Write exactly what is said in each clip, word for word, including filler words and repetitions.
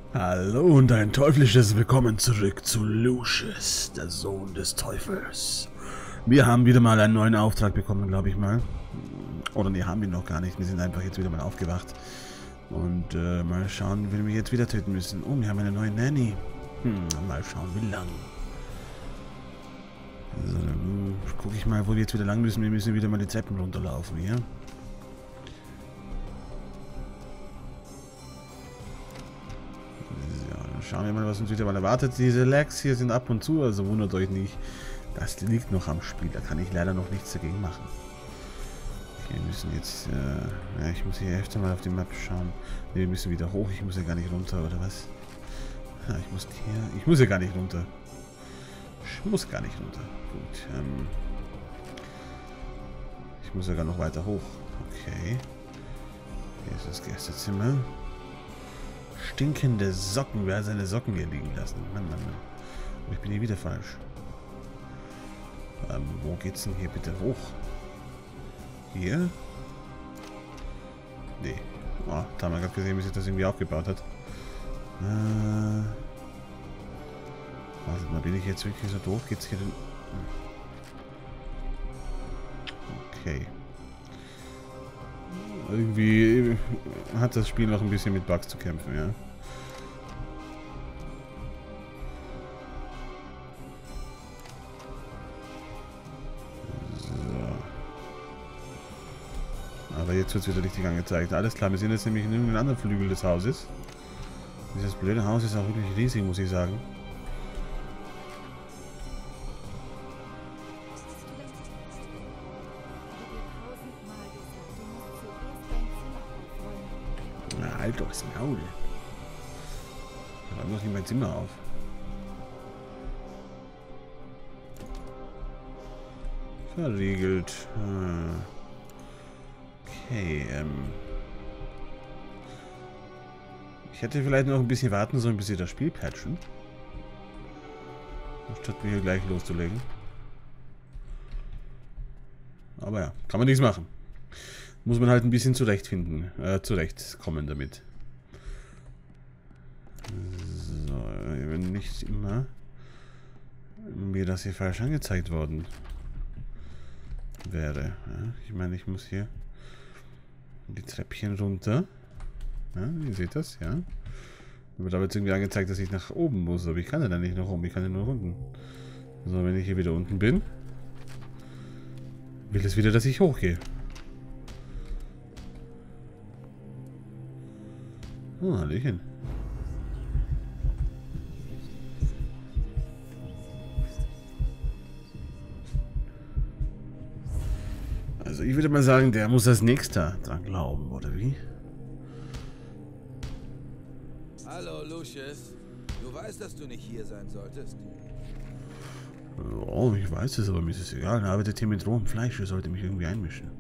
Hallo und ein teuflisches Willkommen zurück zu Lucius, der Sohn des Teufels. Wir haben wieder mal einen neuen Auftrag bekommen, glaube ich mal. Oder ne, haben wir noch gar nicht. Wir sind einfach jetzt wieder mal aufgewacht. Und äh, mal schauen, wen wir jetzt wieder töten müssen. Oh, wir haben eine neue Nanny. Hm, mal schauen, wie lang. So, dann gucke ich mal, wo wir jetzt wieder lang müssen. Wir müssen wieder mal die Treppen runterlaufen hier. Schauen wir mal, was uns wieder mal erwartet. Diese Lags hier sind ab und zu, also wundert euch nicht. Das liegt noch am Spiel, da kann ich leider noch nichts dagegen machen. Okay, wir müssen jetzt, äh, ja, ich muss hier öfter mal auf die Map schauen. Ne, wir müssen wieder hoch, ich muss ja gar nicht runter, oder was? Ja, ich muss hier, ich muss ja gar nicht runter. Ich muss gar nicht runter. Gut, ähm, ich muss ja gar noch weiter hoch. Okay. Hier ist das Gästezimmer. Stinkende Socken. Wer hat seine Socken hier liegen lassen? Mann, Mann, Mann. Aber ich bin hier wieder falsch. Ähm, wo geht's denn hier bitte hoch? Hier? Nee. Oh, da haben wir gerade gesehen, wie sich das irgendwie aufgebaut hat. Äh. Wartet mal, bin ich jetzt wirklich so doof? Geht's hier denn? Okay. Irgendwie hat das Spiel noch ein bisschen mit Bugs zu kämpfen, ja. So. Aber jetzt wird es wieder richtig angezeigt. Alles klar, wir sind jetzt nämlich in irgendeinem anderen Flügel des Hauses. Dieses blöde Haus ist auch wirklich riesig, muss ich sagen. Na, halt doch das Maul. Ich räume doch nicht mein Zimmer auf. Verriegelt. Okay, ähm. Ich hätte vielleicht noch ein bisschen warten sollen, bis sie das Spiel patchen. Statt mir hier gleich loszulegen. Aber ja, kann man nichts machen. Muss man halt ein bisschen zurechtfinden, äh, zurechtkommen damit. So, wenn nicht immer mir das hier falsch angezeigt worden wäre. Ja, ich meine, ich muss hier die Treppchen runter. Ja, ihr seht das, ja. Mir wird aber jetzt irgendwie angezeigt, dass ich nach oben muss, aber ich kann ja dann nicht nach oben, ich kann ja nur nach unten. So, wenn ich hier wieder unten bin, will es wieder, dass ich hochgehe. Oh, Hallöchen. Also ich würde mal sagen, der muss als Nächster dran glauben, oder wie? Hallo, Lucius. Du weißt, dass du nicht hier sein solltest? Oh, ich weiß es, aber mir ist es egal. Er arbeitet hier mit rohem Fleisch, er sollte mich irgendwie einmischen.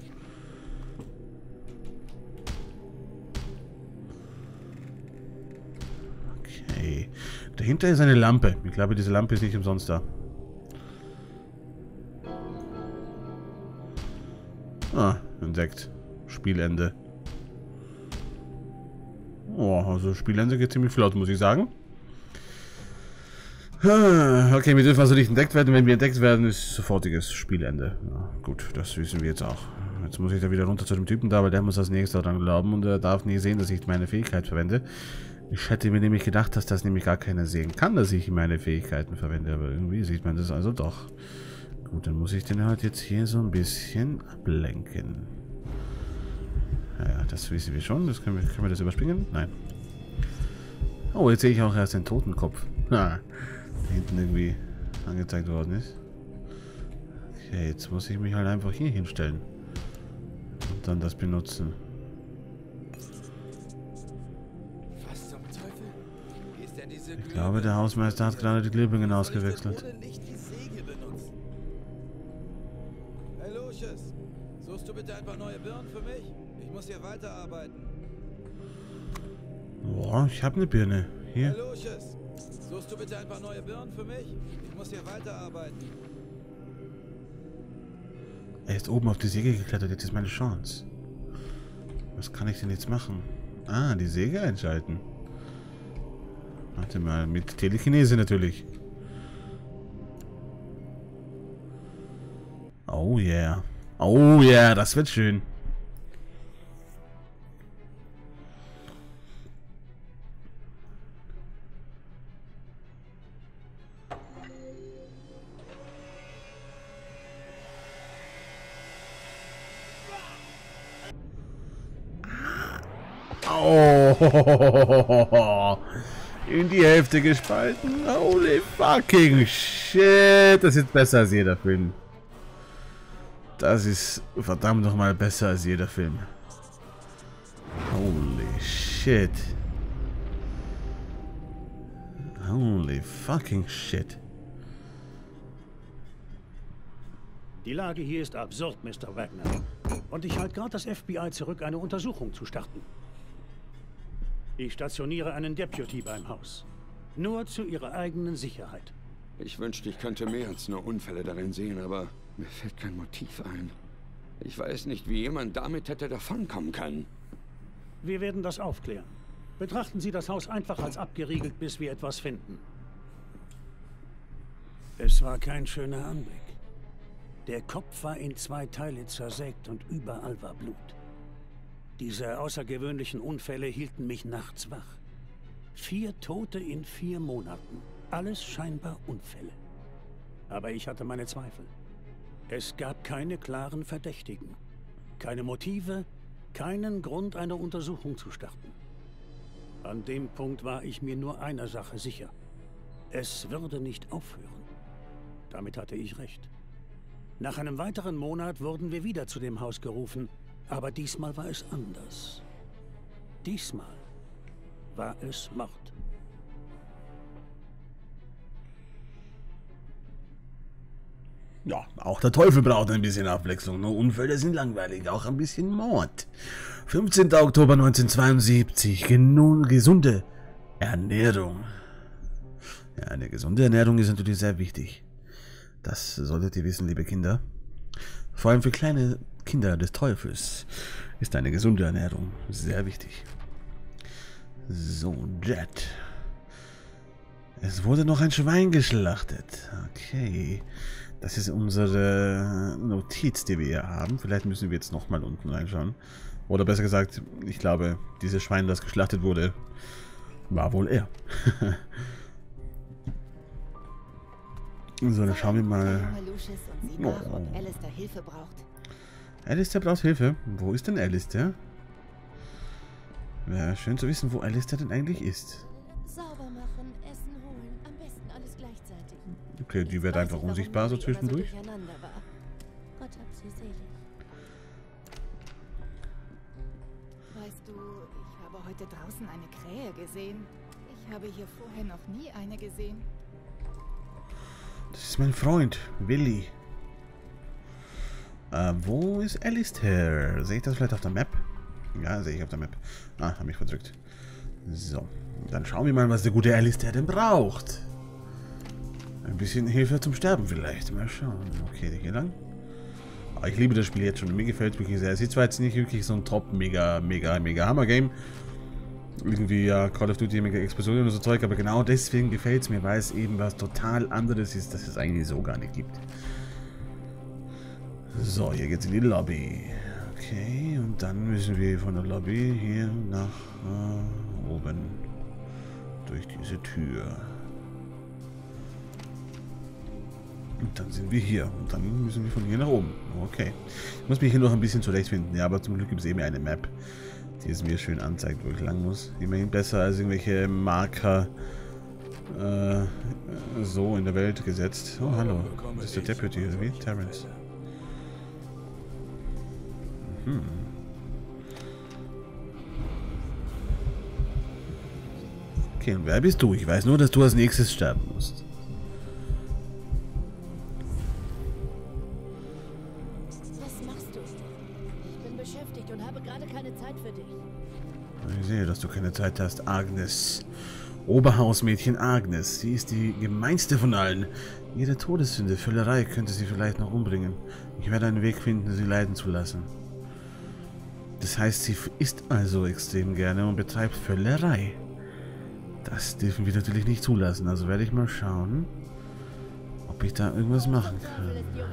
Okay. Dahinter ist eine Lampe. Ich glaube, diese Lampe ist nicht umsonst da. Ah, entdeckt. Spielende. Oh, also Spielende geht ziemlich flott, muss ich sagen. Okay, wir dürfen also nicht entdeckt werden. Wenn wir entdeckt werden, ist sofortiges Spielende. Ja, gut, das wissen wir jetzt auch. Jetzt muss ich da wieder runter zu dem Typen da, weil der muss als nächster dran glauben und er darf nie sehen, dass ich meine Fähigkeit verwende. Ich hätte mir nämlich gedacht, dass das nämlich gar keiner sehen kann, dass ich meine Fähigkeiten verwende, aber irgendwie sieht man das also doch. Gut, dann muss ich den halt jetzt hier so ein bisschen ablenken. Ja, das wissen wir schon. Das können wir, können wir das überspringen? Nein. Oh, jetzt sehe ich auch erst den Totenkopf. Ha, der hinten irgendwie angezeigt worden ist. Okay, jetzt muss ich mich halt einfach hier hinstellen. Und dann das benutzen. Was zum Teufel? Wie ist denn diese Ich glaube, der Hausmeister hat gerade die Glühbirnen ausgewechselt. Hey Lucius, suchst du bitte ein paar neue Birnen für mich? Ich muss hier weiterarbeiten. Boah, ich habe eine Birne. Hier. Hey Lucius, suchst du bitte ein paar neue Birnen für mich? Ich muss hier weiterarbeiten. Er ist oben auf die Säge geklettert, jetzt ist meine Chance. Was kann ich denn jetzt machen? Ah, die Säge einschalten. Warte mal, mit Telekinese natürlich. Oh yeah. Oh yeah, das wird schön. Oh, in die Hälfte gespalten. Holy fucking shit. Das ist besser als jeder Film. Das ist verdammt nochmal besser als jeder Film. Holy shit. Holy fucking shit. Die Lage hier ist absurd, Mister Wagner. Und ich halte gerade das F B I zurück, eine Untersuchung zu starten. Ich stationiere einen Deputy beim Haus. Nur zu ihrer eigenen Sicherheit. Ich wünschte, ich könnte mehr als nur Unfälle darin sehen, aber mir fällt kein Motiv ein. Ich weiß nicht, wie jemand damit hätte davonkommen können. Wir werden das aufklären. Betrachten Sie das Haus einfach als abgeriegelt, bis wir etwas finden. Es war kein schöner Anblick. Der Kopf war in zwei Teile zersägt und überall war Blut. Diese außergewöhnlichen Unfälle hielten mich nachts wach. Vier Tote in vier Monaten. Alles scheinbar Unfälle. Aber ich hatte meine Zweifel. Es gab keine klaren Verdächtigen. Keine Motive, keinen Grund, eine Untersuchung zu starten. An dem Punkt war ich mir nur einer Sache sicher. Es würde nicht aufhören. Damit hatte ich recht. Nach einem weiteren Monat wurden wir wieder zu dem Haus gerufen, aber diesmal war es anders. Diesmal war es Mord. Ja, auch der Teufel braucht ein bisschen Abwechslung. Nur Unfälle sind langweilig, auch ein bisschen Mord. fünfzehnter Oktober neunzehnhundertzweiundsiebzig. Genu gesunde Ernährung. Ja, eine gesunde Ernährung ist natürlich sehr wichtig. Das solltet ihr wissen, liebe Kinder. Vor allem für kleine Kinder des Teufels ist eine gesunde Ernährung sehr wichtig. So, Jet. Es wurde noch ein Schwein geschlachtet. Okay. Das ist unsere Notiz, die wir hier haben. Vielleicht müssen wir jetzt nochmal unten reinschauen. Oder besser gesagt, ich glaube, dieses Schwein, das geschlachtet wurde, war wohl er. So, dann schauen wir mal. Oh. Alistair Hilfe braucht. Alistair braucht Hilfe. Wo ist denn Alistair? Wäre schön zu wissen, wo Alistair denn eigentlich ist. Sauber machen, Essen holen, am besten alles gleichzeitig. Okay, die wird einfach unsichtbar so zwischendurch. Gott hab sie selig. Weißt du, ich habe heute draußen eine Krähe gesehen. Ich habe hier vorher noch nie eine gesehen. Das ist mein Freund, Willi. Äh, wo ist Alistair? Sehe ich das vielleicht auf der Map? Ja, sehe ich auf der Map. Ah, habe mich verdrückt. So, dann schauen wir mal, was der gute Alistair denn braucht. Ein bisschen Hilfe zum Sterben vielleicht. Mal schauen. Okay, hier lang. Aber ich liebe das Spiel jetzt schon. Mir gefällt es wirklich sehr. Es ist zwar jetzt nicht wirklich so ein top, mega, mega, mega Hammer-Game. Irgendwie, ja, Call of Duty, mega Explosionen und so Zeug, aber genau deswegen gefällt es mir, weil es eben was total anderes ist, das es eigentlich so gar nicht gibt. So, hier geht's in die Lobby. Okay, und dann müssen wir von der Lobby hier nach äh, oben. Durch diese Tür. Und dann sind wir hier. Und dann müssen wir von hier nach oben. Okay. Ich muss mich hier noch ein bisschen zurechtfinden. Ja, aber zum Glück gibt es eben eine Map, die es mir schön anzeigt, wo ich lang muss. Immerhin besser als irgendwelche Marker äh, so in der Welt gesetzt. Oh, hallo. Das ist der Deputy, oder wie? Terrence. Mhm. Okay, und wer bist du? Ich weiß nur, dass du als nächstes sterben musst. Was machst du? Ich bin beschäftigt und habe gerade keine Zeit für dich. Ich sehe, dass du keine Zeit hast, Agnes. Oberhausmädchen Agnes. Sie ist die gemeinste von allen. Ihre Todessünde, Völlerei, könnte sie vielleicht noch umbringen. Ich werde einen Weg finden, sie leiden zu lassen. Das heißt, sie isst also extrem gerne und betreibt Völlerei. Das dürfen wir natürlich nicht zulassen. Also werde ich mal schauen, ob ich da irgendwas machen kann.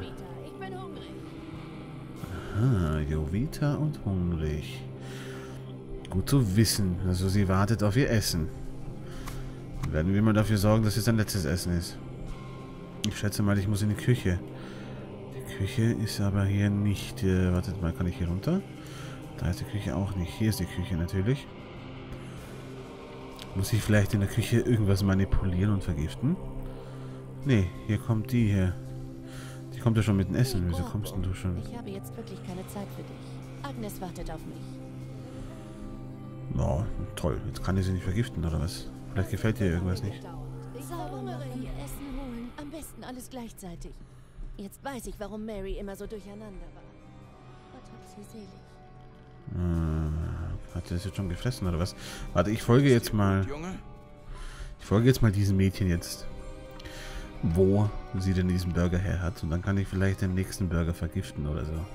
Aha, Jovita und hungrig. Gut zu wissen. Also sie wartet auf ihr Essen. Werden wir mal dafür sorgen, dass es ein letztes Essen ist. Ich schätze mal, ich muss in die Küche. Die Küche ist aber hier nicht... Äh, wartet mal, kann ich hier runter? Da ist die Küche auch nicht. Hier ist die Küche natürlich. Muss ich vielleicht in der Küche irgendwas manipulieren und vergiften? Nee, hier kommt die hier. Die kommt ja schon mit dem Essen. Wieso kommst denn du schon? Ich habe jetzt wirklich keine Zeit für dich. Agnes wartet auf mich. Oh, toll. Jetzt kann ich sie nicht vergiften, oder was? Vielleicht gefällt dir irgendwas nicht. Sauber machen, Essen holen. Am besten alles gleichzeitig. Jetzt weiß ich, warum Mary immer so durcheinander war. Gott hab sie selig. Äh, hat sie das jetzt schon gefressen, oder was? Warte, ich folge jetzt mal... Ich folge jetzt mal diesem Mädchen jetzt. Wo sie denn diesen Burger her hat. Und dann kann ich vielleicht den nächsten Burger vergiften oder so.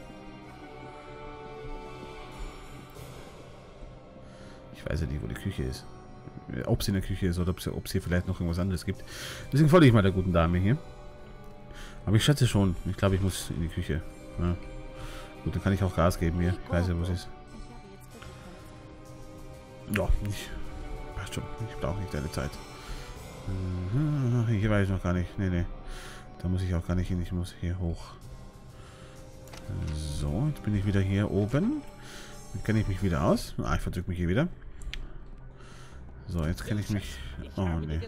Ich weiß ja nicht, wo die Küche ist. Ob sie in der Küche ist oder ob sie, ob sie vielleicht noch irgendwas anderes gibt. Deswegen folge ich mal der guten Dame hier. Aber ich schätze schon. Ich glaube, ich muss in die Küche. Ja. Gut, dann kann ich auch Gas geben hier. Ich weiß ja, wo es ist. Ja, ich... Passt schon. Ich brauche nicht deine Zeit. Hier war ich noch gar nicht. Nee, nee. Da muss ich auch gar nicht hin. Ich muss hier hoch. So, jetzt bin ich wieder hier oben. Dann kenne ich mich wieder aus. Ah, ich verdrücke mich hier wieder. So, jetzt kenne ich mich... Oh, nee.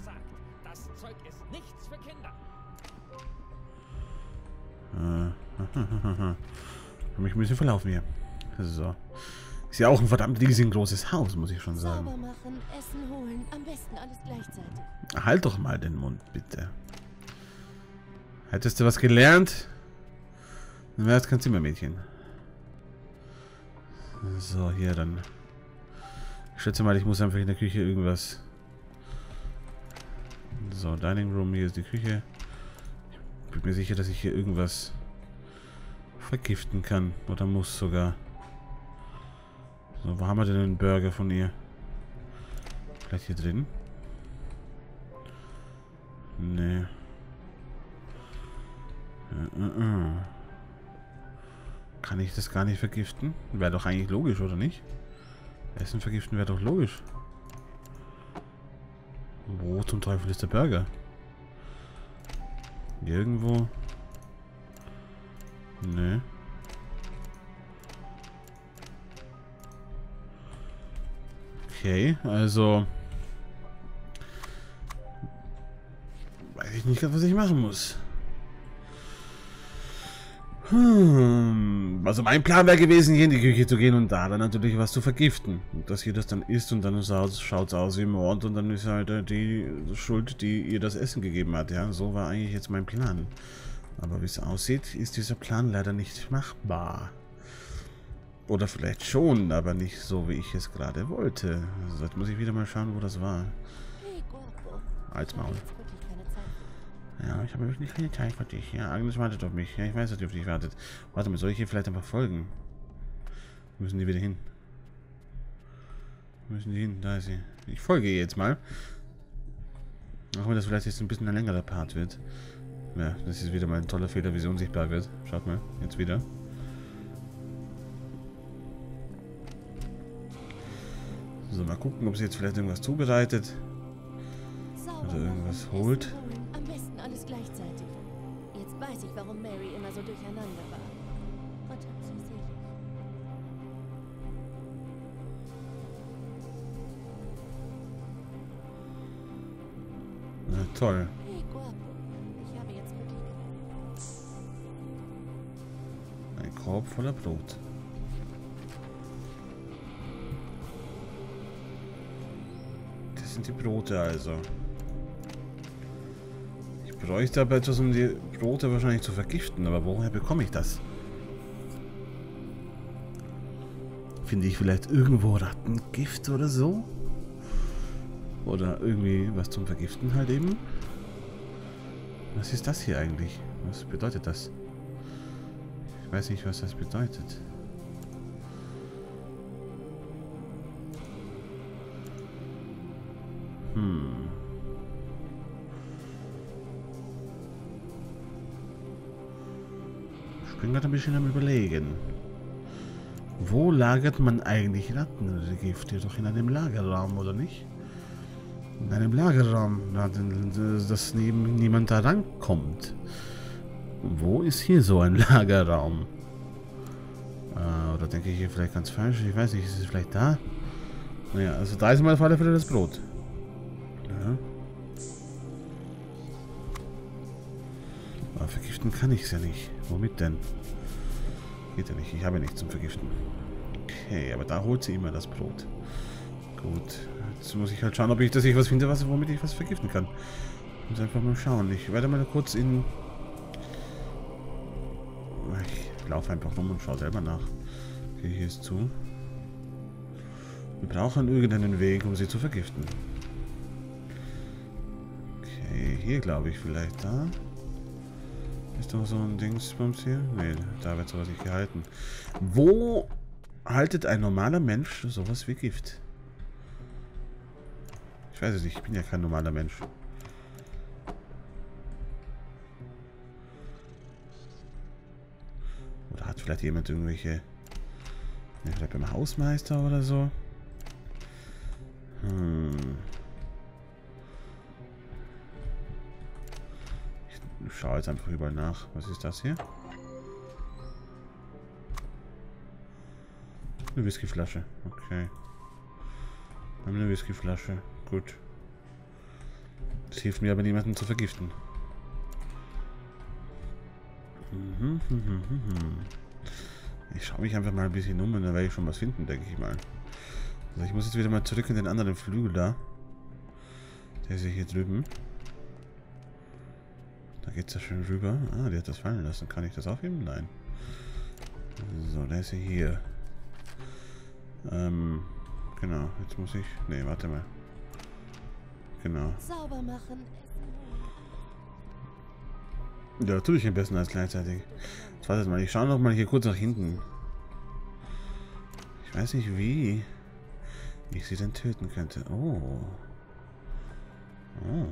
Äh, habe mich ein bisschen verlaufen hier. So. Ist ja auch ein verdammt riesengroßes Haus, muss ich schon sagen. Sauber machen, Essen holen, am besten alles gleichzeitig. Halt doch mal den Mund, bitte. Hättest du was gelernt? Dann wär's kein Zimmermädchen. So, hier dann. Ich schätze mal, ich muss einfach in der Küche irgendwas... So, Dining Room, hier ist die Küche. Ich bin mir sicher, dass ich hier irgendwas vergiften kann. Oder muss sogar. So, wo haben wir denn den Burger von ihr? Vielleicht hier drin? Nee. Uh, uh, uh. Kann ich das gar nicht vergiften? Wäre doch eigentlich logisch, oder nicht? Essen vergiften wäre doch logisch. Wo zum Teufel ist der Burger? Irgendwo? Nee. Okay, also... Weiß ich nicht, was ich machen muss. Hm, also mein Plan wäre gewesen, hier in die Küche zu gehen und da dann natürlich was zu vergiften. Und dass ihr das dann isst und dann schaut es aus wie Mord und dann ist halt die Schuld, die ihr das Essen gegeben hat. Ja, so war eigentlich jetzt mein Plan. Aber wie es aussieht, ist dieser Plan leider nicht machbar. Oder vielleicht schon, aber nicht so, wie ich es gerade wollte. Also jetzt muss ich wieder mal schauen, wo das war. Als Maul. Ja, ich habe wirklich keine Zeit für dich. Ja, Agnes wartet auf mich. Ja, ich weiß, dass die auf dich wartet. Warte mal, soll ich hier vielleicht einfach folgen? Wo müssen die wieder hin? Wo müssen die hin? Da ist sie. Ich folge ihr jetzt mal. Auch wenn das vielleicht jetzt ein bisschen ein längerer Part wird. Ja, das ist wieder mal ein toller Fehler, wie sie unsichtbar wird. Schaut mal, jetzt wieder. So, mal gucken, ob sie jetzt vielleicht irgendwas zubereitet. Oder irgendwas holt. Am besten alles gleichzeitig. Jetzt weiß ich, warum Mary immer so durcheinander war. Gott hab sie selig. Na toll. Hey, Guapo. Ich habe jetzt wirklich... Ein Korb voller Brot. Das sind die Brote also. Ich bräuchte aber etwas, um die Brote wahrscheinlich zu vergiften. Aber woher bekomme ich das? Finde ich vielleicht irgendwo Rattengift oder so? Oder irgendwie was zum Vergiften halt eben? Was ist das hier eigentlich? Was bedeutet das? Ich weiß nicht, was das bedeutet. Hm. Ich bin gerade ein bisschen am Überlegen. Wo lagert man eigentlich Rattengift? Doch in einem Lagerraum, oder nicht? In einem Lagerraum, dass neben niemand da rankommt. Wo ist hier so ein Lagerraum? Äh, oder denke ich hier vielleicht ganz falsch? Ich weiß nicht, ist es vielleicht da? Naja, also da ist mal auf alle Fälle das Brot. Ja. Aber vergiften kann ich es ja nicht. Womit denn? Geht ja nicht. Ich habe nichts zum Vergiften. Okay, aber da holt sie immer das Brot. Gut. Jetzt muss ich halt schauen, ob ich, dass ich was finde, was, womit ich was vergiften kann. Ich muss einfach mal schauen. Ich werde mal kurz in... Ich laufe einfach rum und schaue selber nach. Okay, hier ist zu. Wir brauchen irgendeinen Weg, um sie zu vergiften. Okay, hier glaube ich vielleicht da. Ist doch so ein Dingsbums hier? Nee, da wird sowas nicht gehalten. Wo haltet ein normaler Mensch sowas wie Gift? Ich weiß es nicht, ich bin ja kein normaler Mensch. Oder hat vielleicht jemand irgendwelche... Ja, vielleicht beim Hausmeister oder so? Hm... Ich schaue jetzt einfach überall nach. Was ist das hier? Eine Whiskyflasche. Okay. Wir haben eine Whiskyflasche. Gut. Das hilft mir aber niemanden zu vergiften. Mhm, mhm, mhm. Ich schaue mich einfach mal ein bisschen um und dann werde ich schon was finden, denke ich mal. Also ich muss jetzt wieder mal zurück in den anderen Flügel da. Der ist ja hier drüben. Da geht es ja schön rüber. Ah, die hat das fallen lassen. Kann ich das aufheben? Nein. So, der ist ja hier. Ähm, genau. Jetzt muss ich... Ne, warte mal. Genau. Sauber machen. Ja, tue ich am besten als gleichzeitig. Jetzt wartet mal. Ich schaue noch mal hier kurz nach hinten. Ich weiß nicht, wie ich sie denn töten könnte. Oh. Oh.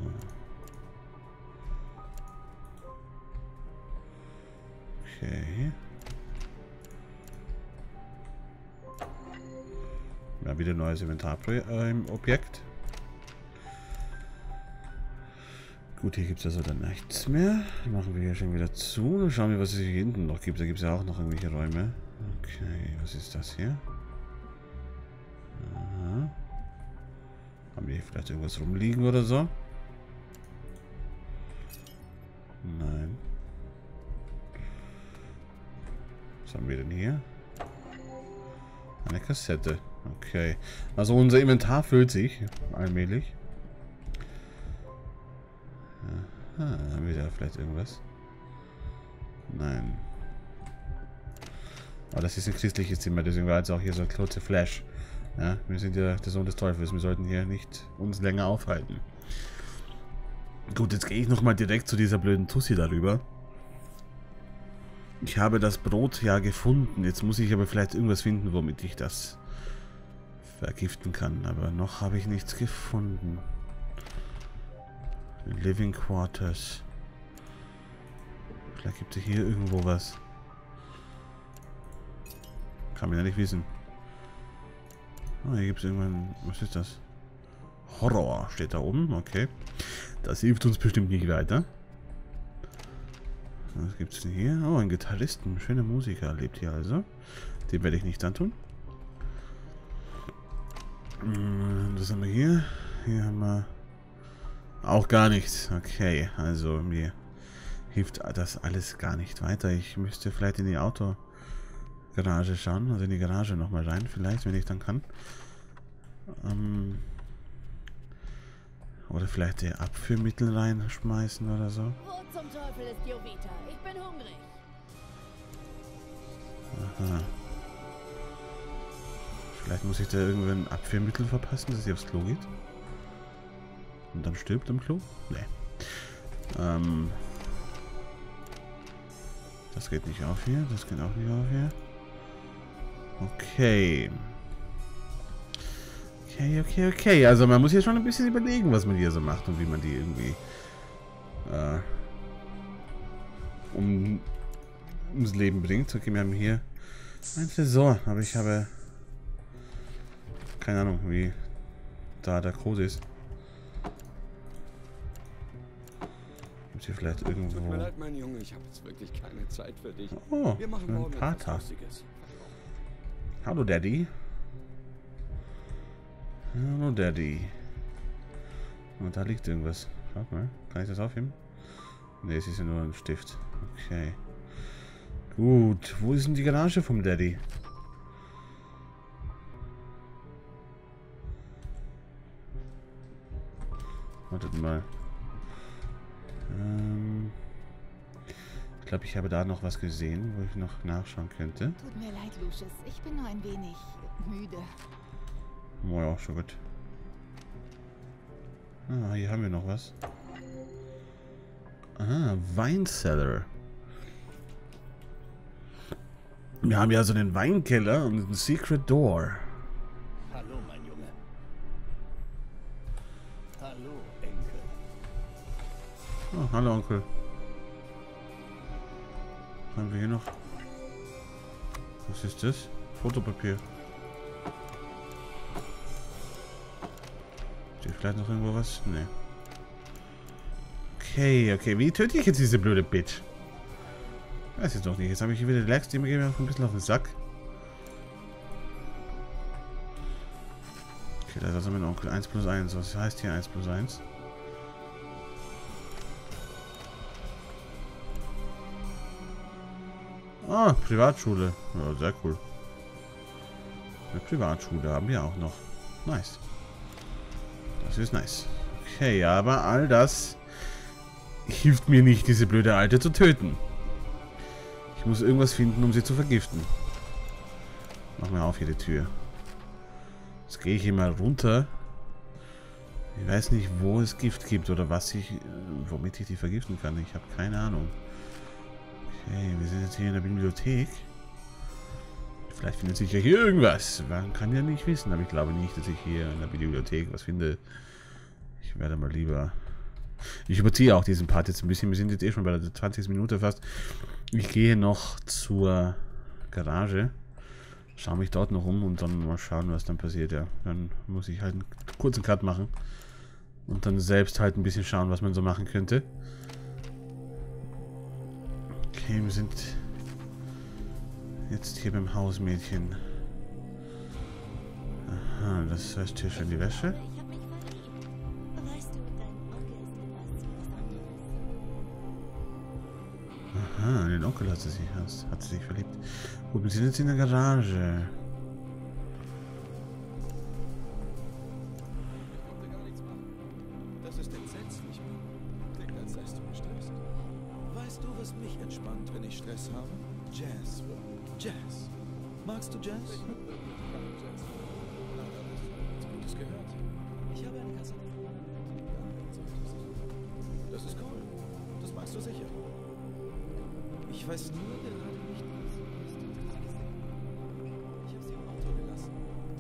Okay. Ja, wieder ein neues Inventarobjekt. Gut, hier gibt es also dann nichts mehr. Machen wir hier schon wieder zu. Dann schauen wir, was es hier hinten noch gibt. Da gibt es ja auch noch irgendwelche Räume. Okay, was ist das hier? Aha. Haben wir hier vielleicht irgendwas rumliegen oder so? Nein. Was haben wir denn hier? Eine Kassette. Okay. Also unser Inventar füllt sich allmählich. Aha, haben wir da vielleicht irgendwas? Nein. Aber das ist ein christliches Zimmer, deswegen war jetzt auch hier so ein kurzer Flash. Ja, wir sind ja der Sohn des Teufels, wir sollten hier nicht uns länger aufhalten. Gut, jetzt gehe ich nochmal direkt zu dieser blöden Tussi darüber. Ich habe das Brot ja gefunden. Jetzt muss ich aber vielleicht irgendwas finden, womit ich das vergiften kann. Aber noch habe ich nichts gefunden. Living Quarters. Vielleicht gibt es hier irgendwo was. Kann man ja nicht wissen. Oh, hier gibt es irgendwann... Was ist das? Horror steht da oben. Okay. Das hilft uns bestimmt nicht weiter. Was gibt es denn hier? Oh, ein Gitarristen. Schöner Musiker lebt hier also. Den werde ich nicht antun. Was haben wir hier? Hier haben wir auch gar nichts. Okay, also mir hilft das alles gar nicht weiter. Ich müsste vielleicht in die Autogarage schauen. Also in die Garage nochmal rein vielleicht, wenn ich dann kann. Ähm Oder vielleicht die Abführmittel reinschmeißen oder so. Wo zum Teufel ist Jovita? Ich bin hungrig. Aha. Vielleicht muss ich da irgendwann Abführmittel verpassen, dass sie aufs Klo geht. Und dann stirbt am Klo? Nee. Ähm. Das geht nicht auf hier. Das geht auch nicht auf hier. Okay. Okay, okay, okay. Also man muss hier schon ein bisschen überlegen, was man hier so macht und wie man die irgendwie äh, um, ums Leben bringt. Okay, wir haben hier ein Tresor, aber ich habe keine Ahnung, wie da der Code ist. Gibt hier vielleicht irgendwo... Tut mir leid, mein Junge, ich habe jetzt wirklich keine Zeit für dich. Oh, Wir machen ein morgen etwas Pater. Lustiges. Hallo, Daddy. Hallo, Daddy. Und da liegt irgendwas. Schaut mal, kann ich das aufheben? Ne, es ist ja nur ein Stift. Okay. Gut, wo ist denn die Garage vom Daddy? Wartet mal. Ähm, ich glaube, ich habe da noch was gesehen, wo ich noch nachschauen könnte. Tut mir leid, Lucius. Ich bin nur ein wenig müde. Oh ja, schon gut. Ah, hier haben wir noch was. Ah, Weincellar. Wir haben ja so einen Weinkeller und einen Secret Door. Hallo, mein Junge. Hallo, Enkel. Oh, hallo, Onkel. Was haben wir hier noch? Was ist das? Fotopapier. Steht vielleicht noch irgendwo was? Nee. Okay, okay. Wie töte ich jetzt diese blöde Bitch? Weiß ich doch nicht. Jetzt habe ich hier wieder Lags, die mir gehen mir ein bisschen auf den Sack. Okay, das ist also mein Onkel. eins plus eins. Was heißt hier eins plus eins? Ah, Privatschule. Ja, sehr cool. Eine Privatschule haben wir auch noch. Nice. Das ist nice. Okay, aber all das hilft mir nicht, diese blöde Alte zu töten. Ich muss irgendwas finden, um sie zu vergiften. Mach mal auf hier die Tür. Jetzt gehe ich hier mal runter. Ich weiß nicht, wo es Gift gibt oder was ich, womit ich die vergiften kann. Ich habe keine Ahnung. Okay, wir sind jetzt hier in der Bibliothek. Vielleicht findet sich ja hier irgendwas. Man kann ja nicht wissen, aber ich glaube nicht, dass ich hier in der Bibliothek was finde. Ich werde mal lieber... Ich überziehe auch diesen Part jetzt ein bisschen. Wir sind jetzt eh schon bei der zwanzigsten Minute fast. Ich gehe noch zur Garage. Schaue mich dort noch um und dann mal schauen, was dann passiert. Ja, dann muss ich halt einen kurzen Cut machen. Und dann selbst halt ein bisschen schauen, was man so machen könnte. Okay, wir sind jetzt hier beim Hausmädchen. Aha, das heißt hier schon die Wäsche. Ich hab mich verliebt. Weißt du, dein Onkel ist etwas Besonderes. Aha, in den Onkel hat sie sich, hat sie sich verliebt. Gut, wir sind jetzt in der Garage. Das ist entsetzlich. Klingt, als seist du gestresst. Weißt du, was mich entspannt, wenn ich Stress habe? Jazz. Jazz. Magst du Jazz? Gutes gehört. Ich habe eine Kassette. Das ist cool. Das magst du sicher. Ich weiß nur gerade nicht, was du gesehen. Ich habe sie im Auto gelassen.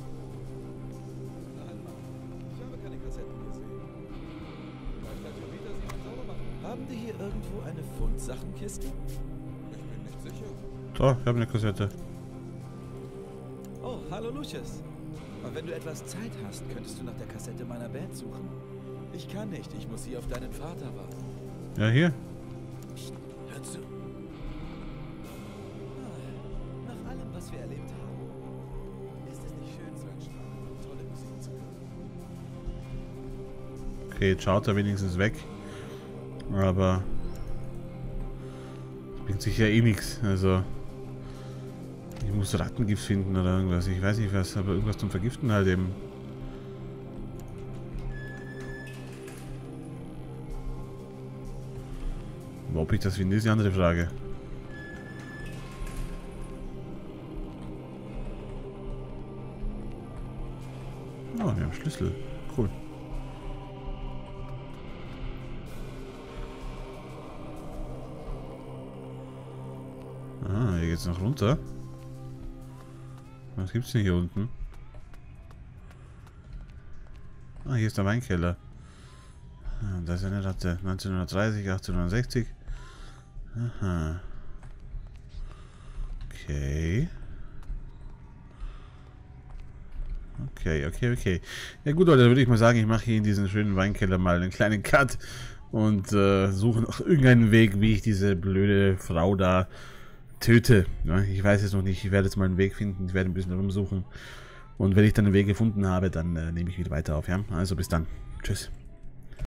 Nein, Mann. Ich habe keine Kassetten gesehen. Vielleicht hat Jovita sie mal sauber machen. Haben die hier irgendwo eine Fundsachtenkiste? Ich bin nicht sicher. So, ich habe eine Kassette. Oh, hallo Lucius. Und wenn du etwas Zeit hast, könntest du nach der Kassette meiner Band suchen. Ich kann nicht, ich muss hier auf deinen Vater warten. Ja, hier. Psst, hör zu. Nach allem, was wir erlebt haben, ist es nicht schön, so entspannen und tolle Musik zu hören. Okay, jetzt schaut er wenigstens weg. Aber bringt sich ja eh nichts. Also ich muss Rattengift finden oder irgendwas. Ich weiß nicht was, aber irgendwas zum Vergiften halt eben. Ob ich das finde, ist die andere Frage. Oh, wir haben Schlüssel. Cool. Ah, hier geht's noch runter. Was gibt's denn hier unten? Ah, hier ist der Weinkeller. Ah, das ist eine Ratte. neunzehnhundertdreißig, achtzehnhundertsechzig. Aha. Okay. Okay, okay, okay. Ja gut, Leute, dann würde ich mal sagen, ich mache hier in diesen schönen Weinkeller mal einen kleinen Cut und äh, suche noch irgendeinen Weg, wie ich diese blöde Frau da töte. Ja, ich weiß jetzt noch nicht, ich werde jetzt mal einen Weg finden, ich werde ein bisschen rumsuchen. Und wenn ich dann einen Weg gefunden habe, dann äh, nehme ich wieder weiter auf. Ja? Also bis dann. Tschüss.